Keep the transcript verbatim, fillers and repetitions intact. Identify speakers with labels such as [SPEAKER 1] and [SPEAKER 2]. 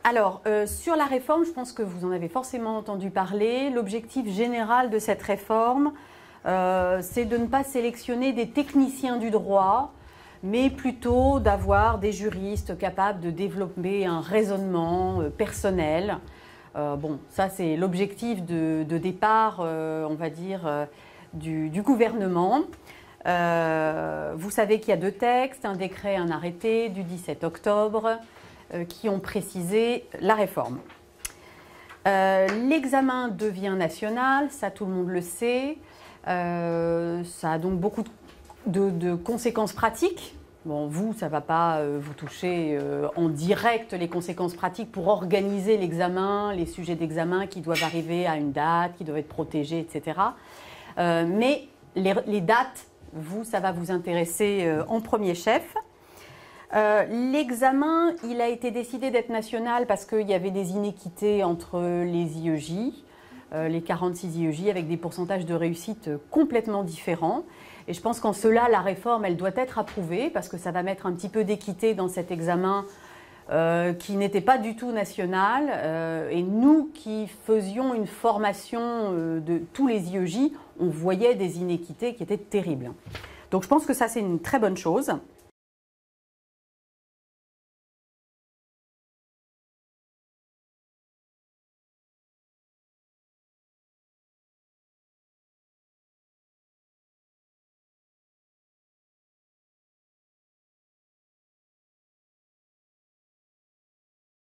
[SPEAKER 1] Alors, euh, sur la réforme, je pense que vous en avez forcément entendu parler. L'objectif général de cette réforme, euh, c'est de ne pas sélectionner des techniciens du droit, mais plutôt d'avoir des juristes capables de développer un raisonnement euh, personnel. Euh, bon, ça c'est l'objectif de, de départ, euh, on va dire, euh, du, du gouvernement. Euh, vous savez qu'il y a deux textes, un décret et un arrêté du dix-sept octobre, euh, qui ont précisé la réforme. Euh, L'examen devient national, ça tout le monde le sait. Euh, ça a donc beaucoup de, de conséquences pratiques. Bon, vous, ça ne va pas euh, vous toucher euh, en direct les conséquences pratiques pour organiser l'examen, les sujets d'examen qui doivent arriver à une date, qui doivent être protégés, et cetera. Euh, mais les, les dates, vous, ça va vous intéresser euh, en premier chef. Euh, L'examen, il a été décidé d'être national parce qu'il y avait des inéquités entre les I E J, euh, les quarante-six I E J, avec des pourcentages de réussite complètement différents. Et je pense qu'en cela, la réforme, elle doit être approuvée parce que ça va mettre un petit peu d'équité dans cet examen euh, qui n'était pas du tout national. Euh, et nous qui faisions une formation euh, de tous les I E J, on voyait des inéquités qui étaient terribles. Donc je pense que ça, c'est une très bonne chose.